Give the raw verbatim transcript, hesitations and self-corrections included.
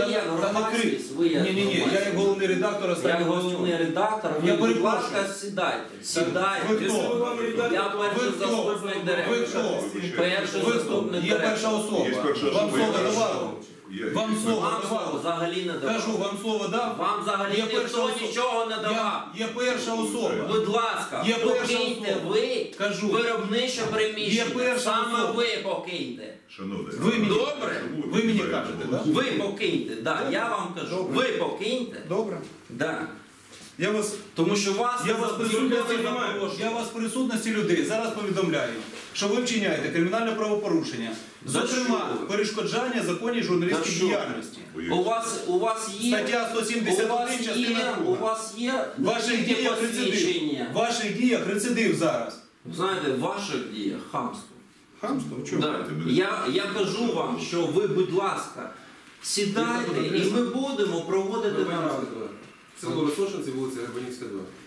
як та не громадськість, крик. ви як Ні, ні, ні, я як громадськість. головний редактор Як останнього головний редактор, Я ви, будь перепрошую. ласка, сідайте. Сідайте. Ви хто? Я перший Ви хто? заступник Ви директора. хто? Перший Ви хто? заступник Є директора. перша особа. Є перша Вам особа, слово є давали? Є- Вам є- слово Вам слово давали? взагалі не давав. Кажу, вам слово дав? Вам взагалі Є перша ніхто особа. нічого не давав. Є, є перша особа. Будь ласка, Є перша покиньте особа. ви Кажу. виробниче Є приміщення. перша Саме особа. ви покиньте. Шановний, Ви мені- Добре? Ви мені кажете, так? Ви покиньте, да, я вам кажу. Добре. Ви покиньте. Добре. Да. Я вас, Тому що вас я вас, в присутності, запрошую. я вас в присутності людей зараз повідомляю, що ви вчиняєте кримінальне правопорушення. За Зокрема, що? перешкоджання законній За журналістській що? діяльності. У вас, у вас є, Стаття сто сімдесят у вас один, частина є, у друга. вас є В ваших тільки діях рецидив. посвідчення. В ваших діях рецидив зараз. Знаєте, в ваших діях хамство. Хамство? Чому? Да. Я, я кажу вам, що ви, будь ласка, сідайте і ми будемо проводити нараду. Село Росошинці, вулиця Гребанівська, два.